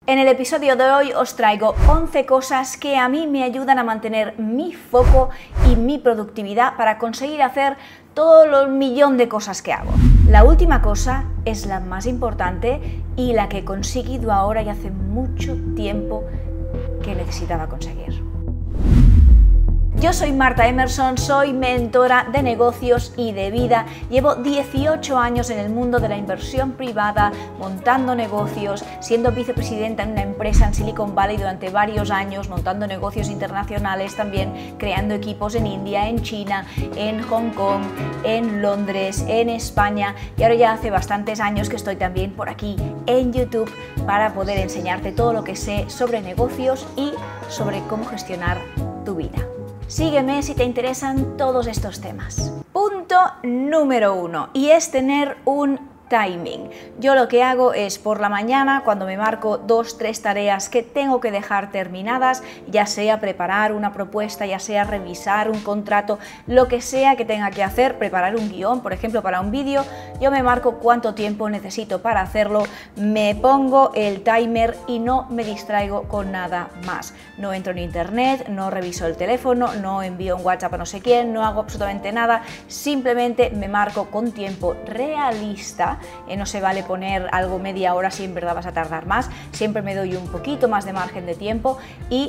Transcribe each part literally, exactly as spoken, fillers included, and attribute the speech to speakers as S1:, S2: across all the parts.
S1: En el episodio de hoy os traigo once cosas que a mí me ayudan a mantener mi foco y mi productividad para conseguir hacer todo el millón de cosas que hago. La última cosa es la más importante y la que he conseguido ahora y hace mucho tiempo que necesitaba conseguir. Yo soy Marta Emerson, soy mentora de negocios y de vida. Llevo dieciocho años en el mundo de la inversión privada, montando negocios, siendo vicepresidenta en una empresa en Silicon Valley durante varios años, montando negocios internacionales también, creando equipos en India, en China, en Hong Kong, en Londres, en España, y ahora ya hace bastantes años que estoy también por aquí en YouTube para poder enseñarte todo lo que sé sobre negocios y sobre cómo gestionar tu vida. Sígueme si te interesan todos estos temas. Punto número uno, y es tener un timing. Yo lo que hago es por la mañana, cuando me marco dos, tres tareas que tengo que dejar terminadas, ya sea preparar una propuesta, ya sea revisar un contrato, lo que sea que tenga que hacer, preparar un guión, por ejemplo, para un vídeo, yo me marco cuánto tiempo necesito para hacerlo, me pongo el timer y no me distraigo con nada más. No entro en internet, no reviso el teléfono, no envío un WhatsApp a no sé quién, no hago absolutamente nada, simplemente me marco con tiempo realista. Eh, no se vale poner algo media hora si en verdad vas a tardar más, siempre me doy un poquito más de margen de tiempo y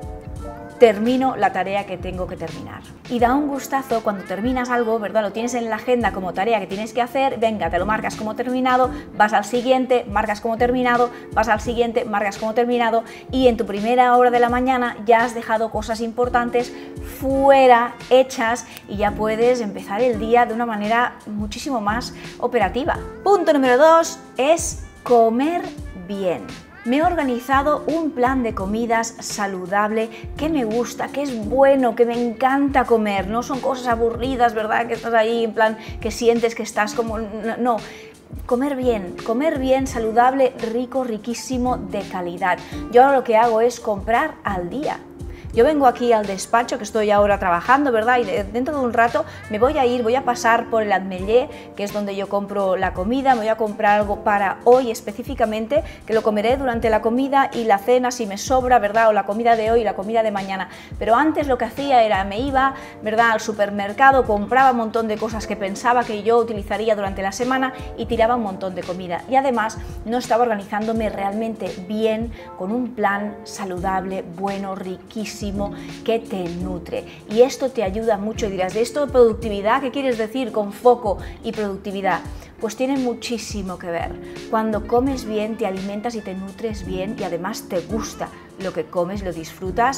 S1: termino la tarea que tengo que terminar. Y da un gustazo cuando terminas algo, ¿verdad? Lo tienes en la agenda como tarea que tienes que hacer, venga, te lo marcas como terminado, vas al siguiente, marcas como terminado, vas al siguiente, marcas como terminado, y en tu primera hora de la mañana ya has dejado cosas importantes fuera, hechas, y ya puedes empezar el día de una manera muchísimo más operativa. Punto número dos es comer bien. Me he organizado un plan de comidas saludable que me gusta, que es bueno, que me encanta comer. No son cosas aburridas, ¿verdad? Que estás ahí en plan que sientes que estás como... No, comer bien, comer bien, saludable, rico, riquísimo, de calidad. Yo ahora lo que hago es comprar al día. Yo vengo aquí al despacho que estoy ahora trabajando, ¿verdad? Y de, dentro de un rato me voy a ir, voy a pasar por el Ametller, que es donde yo compro la comida, me voy a comprar algo para hoy específicamente, que lo comeré durante la comida y la cena si me sobra, ¿verdad? O la comida de hoy y la comida de mañana. Pero antes lo que hacía era, me iba, ¿verdad? Al supermercado, compraba un montón de cosas que pensaba que yo utilizaría durante la semana y tiraba un montón de comida. Y además no estaba organizándome realmente bien, con un plan saludable, bueno, riquísimo, que te nutre, y esto te ayuda mucho. Y dirás, ¿de esto de productividad qué quieres decir con foco y productividad? Pues tiene muchísimo que ver. Cuando comes bien, te alimentas y te nutres bien y además te gusta lo que comes, lo disfrutas,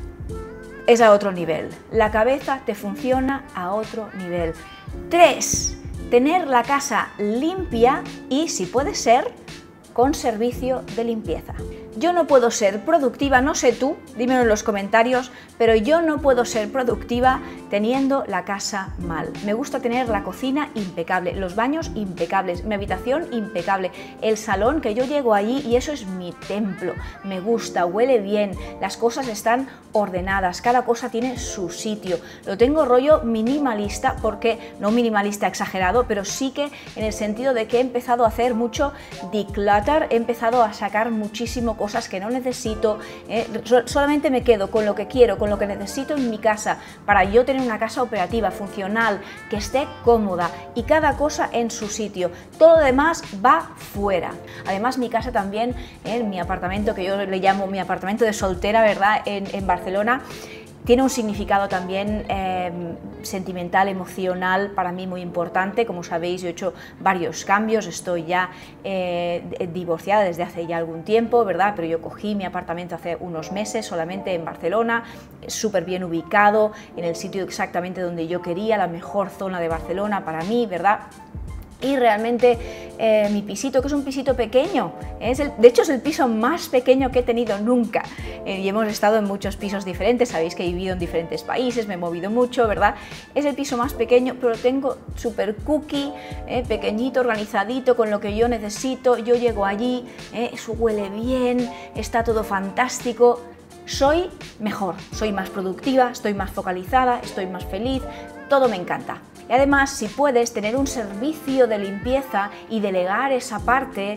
S1: es a otro nivel. La cabeza te funciona a otro nivel. tres. Tener la casa limpia y, si puede ser, con servicio de limpieza. Yo no puedo ser productiva, no sé tú, dímelo en los comentarios, pero yo no puedo ser productiva teniendo la casa mal. Me gusta tener la cocina impecable, los baños impecables, mi habitación impecable, el salón, que yo llego allí y eso es mi templo. Me gusta, huele bien, las cosas están ordenadas, cada cosa tiene su sitio. Lo tengo rollo minimalista, porque no minimalista exagerado, pero sí que en el sentido de que he empezado a hacer mucho declutter, he empezado a sacar muchísimo cosas que no necesito, eh, solamente me quedo con lo que quiero, con lo que necesito en mi casa, para yo tener una casa operativa, funcional, que esté cómoda y cada cosa en su sitio. Todo lo demás va fuera. Además, mi casa también, eh, mi apartamento, que yo le llamo mi apartamento de soltera, ¿verdad? En, en Barcelona, tiene un significado también eh, sentimental, emocional, para mí muy importante. Como sabéis, yo he hecho varios cambios, estoy ya eh, divorciada desde hace ya algún tiempo, ¿verdad? Pero yo cogí mi apartamento hace unos meses solamente en Barcelona, súper bien ubicado, en el sitio exactamente donde yo quería, la mejor zona de Barcelona para mí, ¿verdad? Y realmente eh, mi pisito, que es un pisito pequeño, es el, de hecho es el piso más pequeño que he tenido nunca, eh, y hemos estado en muchos pisos diferentes, sabéis que he vivido en diferentes países, me he movido mucho, ¿verdad? Es el piso más pequeño, pero lo tengo súper cookie, eh, pequeñito, organizadito, con lo que yo necesito. Yo llego allí, eh, eso huele bien, está todo fantástico. Soy mejor, soy más productiva, estoy más focalizada, estoy más feliz, todo me encanta. Y además, si puedes tener un servicio de limpieza y delegar esa parte,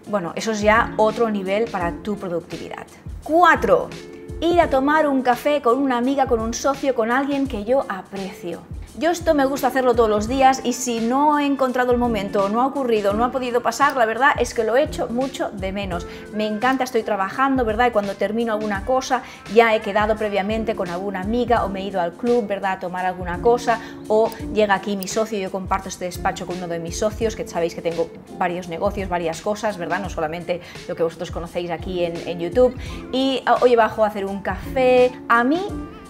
S1: bueno, eso es ya otro nivel para tu productividad. cuatro. Ir a tomar un café con una amiga, con un socio, con alguien que yo aprecio. Yo esto me gusta hacerlo todos los días y si no he encontrado el momento, no ha ocurrido, no ha podido pasar, la verdad es que lo he hecho mucho de menos. Me encanta, estoy trabajando, ¿verdad? Y cuando termino alguna cosa ya he quedado previamente con alguna amiga o me he ido al club, ¿verdad? A tomar alguna cosa, o llega aquí mi socio, yo comparto este despacho con uno de mis socios, que sabéis que tengo varios negocios, varias cosas, ¿verdad? No solamente lo que vosotros conocéis aquí en, en YouTube. Y hoy bajo a hacer un café. A mí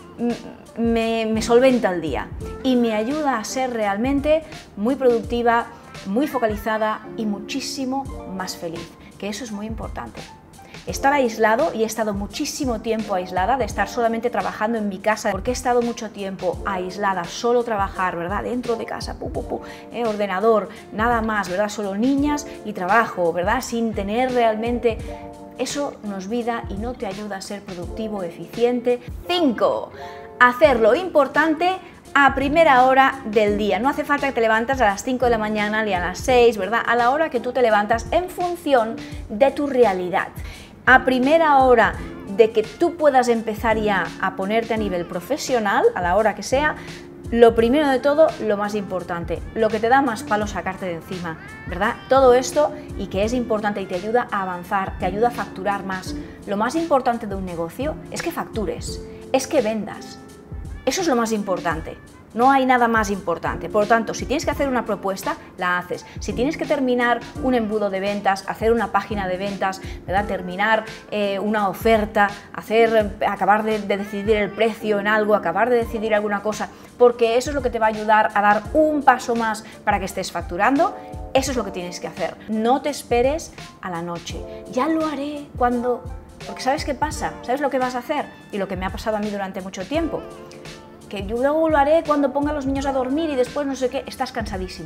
S1: Me, me solventa el día y me ayuda a ser realmente muy productiva, muy focalizada y muchísimo más feliz, que eso es muy importante. Estar aislado, y he estado muchísimo tiempo aislada, de estar solamente trabajando en mi casa, porque he estado mucho tiempo aislada, solo trabajar, ¿verdad? Dentro de casa, pu, pu, pu, eh, ordenador, nada más, ¿verdad? Solo niñas y trabajo, ¿verdad? Sin tener realmente... Eso nos vida y no te ayuda a ser productivo, eficiente. cinco. Hacer lo importante a primera hora del día. No hace falta que te levantes a las cinco de la mañana ni a las seis, ¿verdad? A la hora que tú te levantas en función de tu realidad. A primera hora de que tú puedas empezar ya a ponerte a nivel profesional, a la hora que sea, lo primero de todo, lo más importante, lo que te da más palo sacarte de encima, ¿verdad? Todo esto, y que es importante y te ayuda a avanzar, te ayuda a facturar más. Lo más importante de un negocio es que factures, es que vendas. Eso es lo más importante. No hay nada más importante. Por lo tanto, si tienes que hacer una propuesta, la haces. Si tienes que terminar un embudo de ventas, hacer una página de ventas, ¿verdad? Terminar eh, una oferta, hacer, acabar de, de decidir el precio en algo, acabar de decidir alguna cosa, porque eso es lo que te va a ayudar a dar un paso más para que estés facturando. Eso es lo que tienes que hacer. No te esperes a la noche. Ya lo haré cuando... Porque ¿sabes qué pasa? ¿Sabes lo que vas a hacer? Y lo que me ha pasado a mí durante mucho tiempo. Que yo luego lo haré cuando ponga a los niños a dormir y después no sé qué, estás cansadísimo,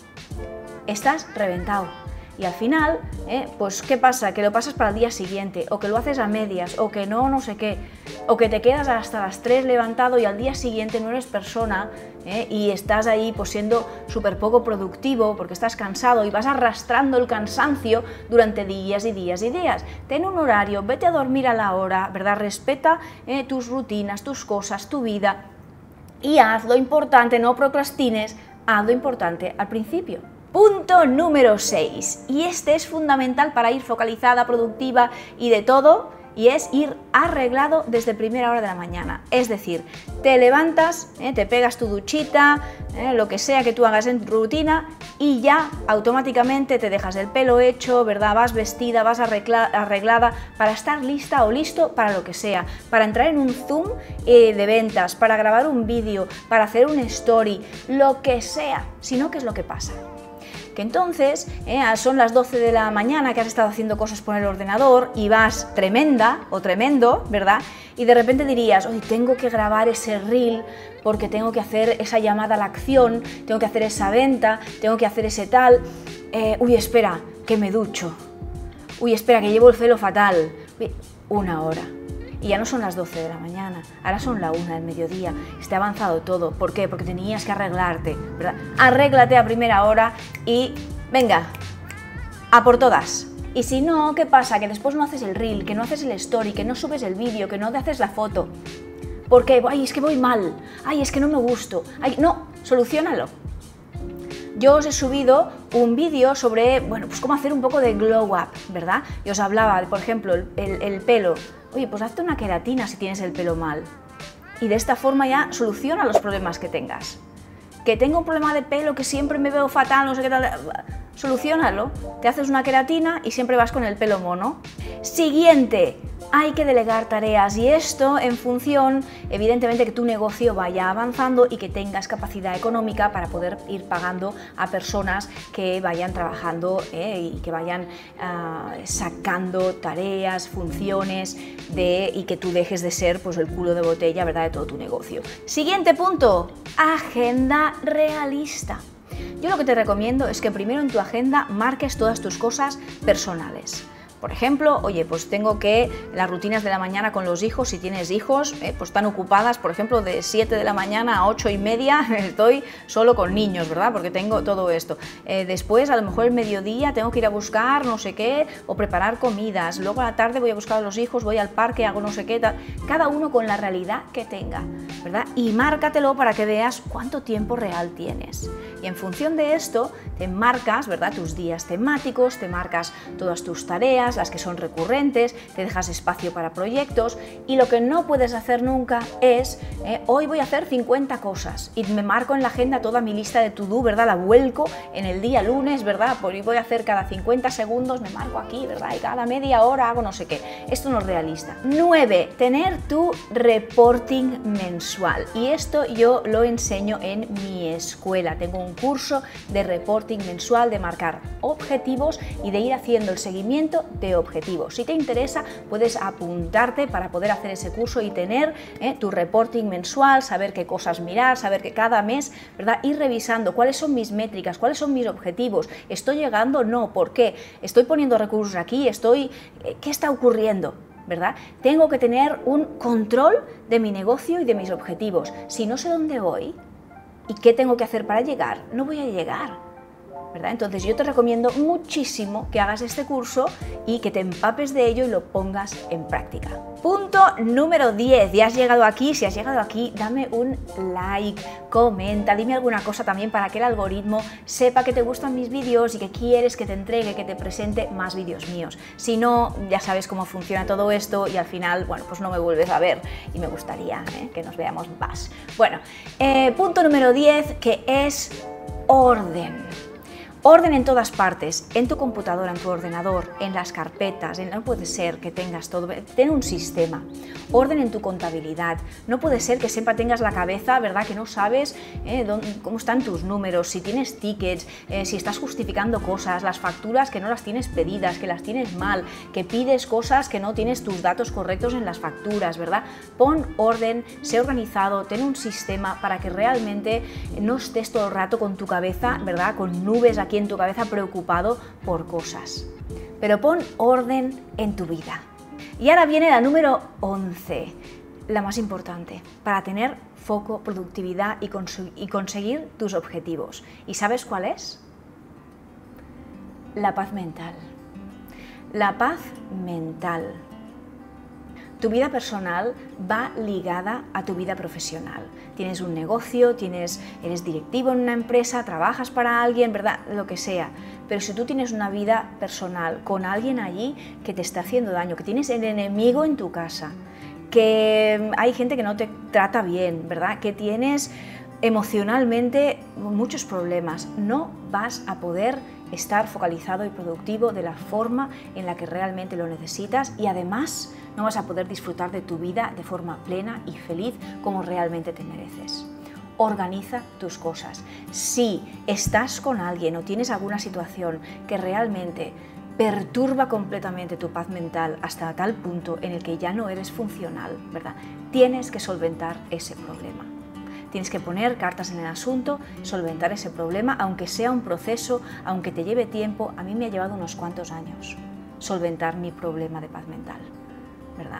S1: estás reventado y al final, eh, pues ¿qué pasa? Que lo pasas para el día siguiente, o que lo haces a medias, o que no, no sé qué, o que te quedas hasta las tres levantado y al día siguiente no eres persona eh, y estás ahí pues siendo súper poco productivo porque estás cansado y vas arrastrando el cansancio durante días y días y días. Ten un horario, vete a dormir a la hora, ¿verdad? Respeta eh, tus rutinas, tus cosas, tu vida. Y haz lo importante, no procrastines, haz lo importante al principio. Punto número seis, y este es fundamental para ir focalizada, productiva y de todo, y es ir arreglado desde primera hora de la mañana. Es decir, te levantas, eh, te pegas tu duchita, eh, lo que sea que tú hagas en tu rutina y ya automáticamente te dejas el pelo hecho, ¿verdad? Vas vestida, vas arregla, arreglada para estar lista o listo para lo que sea, para entrar en un Zoom eh, de ventas, para grabar un vídeo, para hacer un story, lo que sea, sino ¿qué es lo que pasa? Que entonces eh, son las doce de la mañana que has estado haciendo cosas por el ordenador y vas tremenda o tremendo, ¿verdad? Y de repente dirías, hoy tengo que grabar ese reel porque tengo que hacer esa llamada a la acción, tengo que hacer esa venta, tengo que hacer ese tal, eh, uy, espera, que me ducho, uy, espera, que llevo el pelo fatal, uy, una hora. Y ya no son las doce de la mañana, ahora son la una del mediodía, está avanzado todo. ¿Por qué? Porque tenías que arreglarte, ¿verdad? Arréglate a primera hora y venga, a por todas. Y si no, ¿qué pasa? Que después no haces el reel, que no haces el story, que no subes el vídeo, que no te haces la foto. ¿Por qué? Ay, es que voy mal, ay, es que no me gusto, ay, no, soluciónalo. Yo os he subido un vídeo sobre, bueno, pues cómo hacer un poco de glow up, ¿verdad? Y os hablaba, por ejemplo, el, el, el pelo. Oye, pues hazte una queratina si tienes el pelo mal. Y de esta forma ya soluciona los problemas que tengas. Que tengo un problema de pelo, que siempre me veo fatal, no sé qué tal... Soluciónalo. Te haces una queratina y siempre vas con el pelo mono. Siguiente. Hay que delegar tareas y esto en función, evidentemente, que tu negocio vaya avanzando y que tengas capacidad económica para poder ir pagando a personas que vayan trabajando eh, y que vayan uh, sacando tareas, funciones de, y que tú dejes de ser pues, el culo de botella, ¿verdad?, de todo tu negocio. Siguiente punto, agenda realista. Yo lo que te recomiendo es que primero en tu agenda marques todas tus cosas personales. Por ejemplo, oye, pues tengo que las rutinas de la mañana con los hijos, si tienes hijos, eh, pues están ocupadas, por ejemplo, de siete de la mañana a ocho y media estoy solo con niños, ¿verdad? Porque tengo todo esto. Eh, después, a lo mejor el mediodía tengo que ir a buscar no sé qué o preparar comidas. Luego a la tarde voy a buscar a los hijos, voy al parque, hago no sé qué, tal. Cada uno con la realidad que tenga, ¿verdad? Y márcatelo para que veas cuánto tiempo real tienes. Y en función de esto, te marcas, ¿verdad?, tus días temáticos, te marcas todas tus tareas, las que son recurrentes, te dejas espacio para proyectos, y lo que no puedes hacer nunca es, eh, hoy voy a hacer cincuenta cosas y me marco en la agenda toda mi lista de to-do, ¿verdad?, la vuelco en el día lunes, ¿verdad?, por hoy voy a hacer cada cincuenta segundos, me marco aquí, ¿verdad?, y cada media hora hago no sé qué. Esto no es realista. nueve. Tener tu reporting mensual, y esto yo lo enseño en mi escuela. Tengo un curso de reporting mensual, de marcar objetivos y de ir haciendo el seguimiento de objetivos. Si te interesa, puedes apuntarte para poder hacer ese curso y tener eh, tu reporting mensual, saber qué cosas mirar, saber que cada mes, ¿verdad?, ir revisando cuáles son mis métricas, cuáles son mis objetivos, estoy llegando, no, ¿por qué? Estoy poniendo recursos aquí, estoy, eh, ¿qué está ocurriendo? ¿Verdad? Tengo que tener un control de mi negocio y de mis objetivos. Si no sé dónde voy y qué tengo que hacer para llegar, no voy a llegar, ¿verdad? Entonces yo te recomiendo muchísimo que hagas este curso y que te empapes de ello y lo pongas en práctica. Punto número diez. Ya has llegado aquí, si has llegado aquí, dame un like, comenta, dime alguna cosa también para que el algoritmo sepa que te gustan mis vídeos y que quieres que te entregue, que te presente más vídeos míos. Si no, ya sabes cómo funciona todo esto y al final, bueno, pues no me vuelves a ver y me gustaría ¿eh? que nos veamos más. Bueno, eh, punto número diez, que es orden. Orden en todas partes, en tu computadora, en tu ordenador, en las carpetas, en, no puede ser que tengas todo, ten un sistema. Orden en tu contabilidad, no puede ser que siempre tengas la cabeza, ¿verdad?, que no sabes eh, dónde, cómo están tus números, si tienes tickets, eh, si estás justificando cosas, las facturas que no las tienes pedidas, que las tienes mal, que pides cosas que no tienes tus datos correctos en las facturas, ¿verdad? Pon orden, sé organizado, ten un sistema para que realmente no estés todo el rato con tu cabeza, ¿verdad?, con nubes aquí en tu cabeza preocupado por cosas. Pero pon orden en tu vida. Y ahora viene la número once, la más importante, para tener foco, productividad y, cons y conseguir tus objetivos. ¿Y sabes cuál es? La paz mental. La paz mental. Tu vida personal va ligada a tu vida profesional. Tienes un negocio, tienes, eres directivo en una empresa, trabajas para alguien, ¿verdad? Lo que sea. Pero si tú tienes una vida personal con alguien allí que te está haciendo daño, que tienes el enemigo en tu casa, que hay gente que no te trata bien, ¿verdad?, que tienes emocionalmente muchos problemas, no vas a poder estar focalizado y productivo de la forma en la que realmente lo necesitas, y además no vas a poder disfrutar de tu vida de forma plena y feliz como realmente te mereces. Organiza tus cosas. Si estás con alguien o tienes alguna situación que realmente perturba completamente tu paz mental hasta tal punto en el que ya no eres funcional, ¿verdad?, tienes que solventar ese problema. Tienes que poner cartas en el asunto, solventar ese problema, aunque sea un proceso, aunque te lleve tiempo. A mí me ha llevado unos cuantos años solventar mi problema de paz mental, ¿verdad?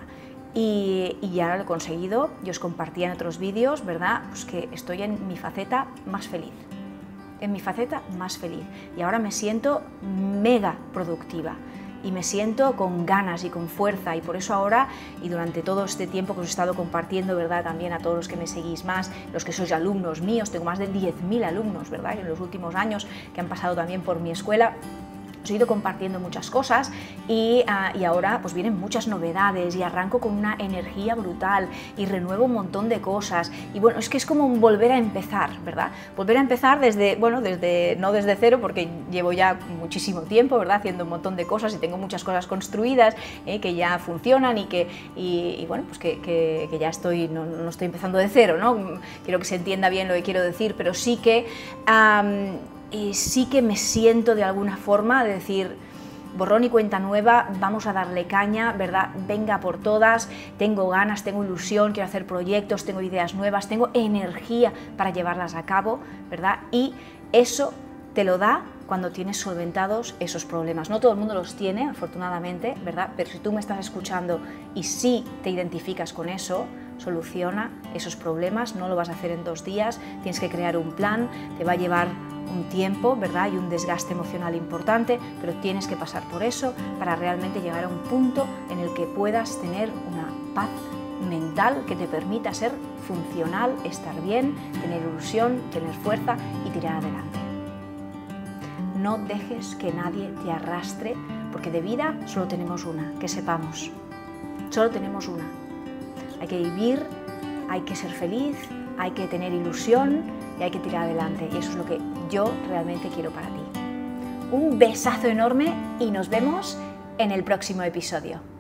S1: Y, y ya lo he conseguido. Yo os compartía en otros vídeos, ¿verdad?, pues que estoy en mi faceta más feliz, en mi faceta más feliz. Y ahora me siento mega productiva. Y me siento con ganas y con fuerza, y por eso ahora y durante todo este tiempo que os he estado compartiendo, ¿verdad?, también a todos los que me seguís más, los que sois alumnos míos, tengo más de diez mil alumnos, ¿verdad?, en los últimos años que han pasado también por mi escuela. Os he ido compartiendo muchas cosas y, uh, y ahora pues vienen muchas novedades y arranco con una energía brutal y renuevo un montón de cosas, y bueno, es que es como un volver a empezar, ¿verdad? Volver a empezar desde, bueno, desde, no desde cero, porque llevo ya muchísimo tiempo, ¿verdad?, haciendo un montón de cosas y tengo muchas cosas construidas eh, que ya funcionan y que, y, y bueno, pues que, que, que ya estoy, no, no estoy empezando de cero, ¿no? Quiero que se entienda bien lo que quiero decir, pero sí que... Um, Y sí que me siento de alguna forma de decir, borrón y cuenta nueva, vamos a darle caña, ¿verdad? Venga por todas, tengo ganas, tengo ilusión, quiero hacer proyectos, tengo ideas nuevas, tengo energía para llevarlas a cabo, ¿verdad? Y eso te lo da cuando tienes solventados esos problemas. No todo el mundo los tiene, afortunadamente, ¿verdad? Pero si tú me estás escuchando y sí te identificas con eso, soluciona esos problemas. No lo vas a hacer en dos días, tienes que crear un plan, te va a llevar un tiempo, ¿verdad? Y un desgaste emocional importante, pero tienes que pasar por eso para realmente llegar a un punto en el que puedas tener una paz mental que te permita ser funcional, estar bien, tener ilusión, tener fuerza y tirar adelante. No dejes que nadie te arrastre, porque de vida solo tenemos una, que sepamos. Solo tenemos una. Hay que vivir, hay que ser feliz, hay que tener ilusión y hay que tirar adelante. Y eso es lo que yo realmente quiero para ti. Un besazo enorme y nos vemos en el próximo episodio.